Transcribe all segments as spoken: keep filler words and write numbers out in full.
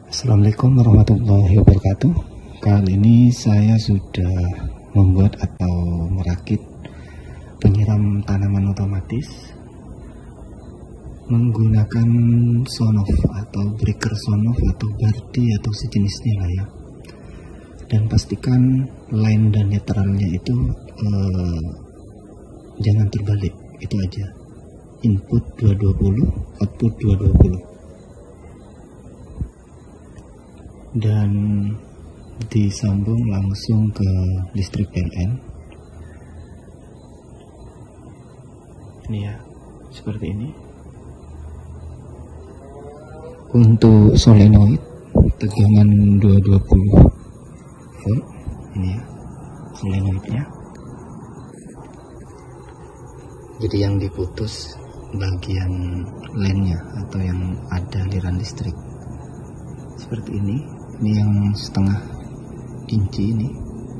Assalamualaikum warahmatullahi wabarakatuh. Kali ini saya sudah membuat atau merakit penyiram tanaman otomatis menggunakan sonoff atau breaker sonoff atau Bardi atau sejenisnya lah ya. Dan pastikan line dan netralnya itu eh, jangan terbalik, itu aja. Input dua ratus dua puluh, output dua ratus dua puluh. Dan disambung langsung ke listrik P L N. Ini ya, seperti ini. Untuk solenoid tegangan dua ratus dua puluh volt. Ini ya, solenoidnya. Jadi yang diputus bagian line-nya atau yang ada aliran listrik. Seperti ini. Ini yang setengah inci ini.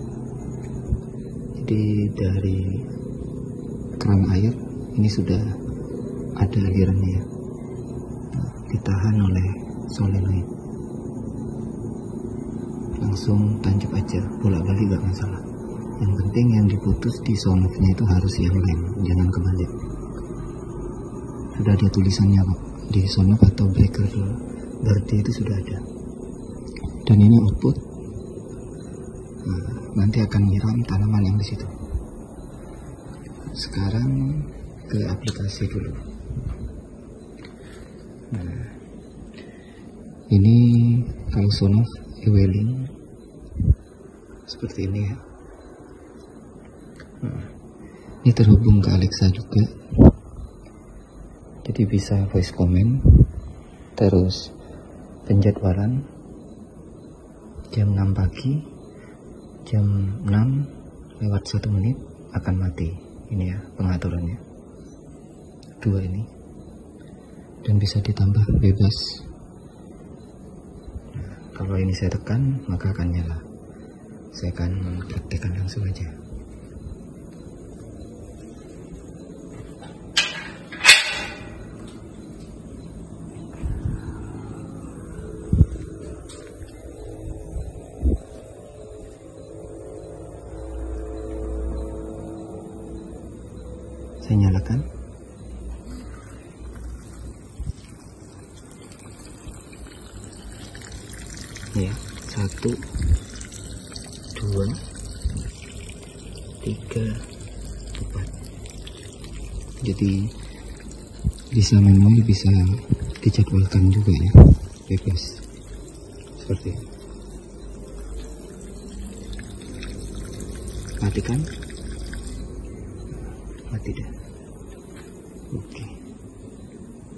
Jadi dari keran air ini sudah ada alirannya, nah, ditahan oleh solenoid. Langsung tancap aja, bolak-balik gak masalah. Yang penting yang diputus di sonoffnya itu harus yang lem, jangan kebalik. Sudah ada tulisannya kok di sonoff atau breaker Bardi itu sudah ada. Dan ini output, nah, nanti akan nyiram tanaman yang di situ. Sekarang ke aplikasi dulu. Nah, ini kalau sonoff Ewelling seperti ini ya. Nah, ini terhubung ke Alexa juga, jadi bisa voice comment. Terus penjadwalan jam enam pagi, jam enam lewat satu menit akan mati. Ini ya pengaturannya, dua ini, dan bisa ditambah bebas. Nah, kalau ini saya tekan maka akan nyala. Saya akan praktekkan langsung aja. Saya nyalakan. Ya, satu, dua, tiga, empat. Jadi bisa manual, bisa dijadwalkan juga ya, bebas. Seperti ini. Matikan. Mati dah. Oke.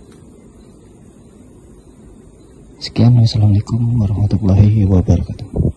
Sekian, wassalamualaikum warahmatullahi wabarakatuh.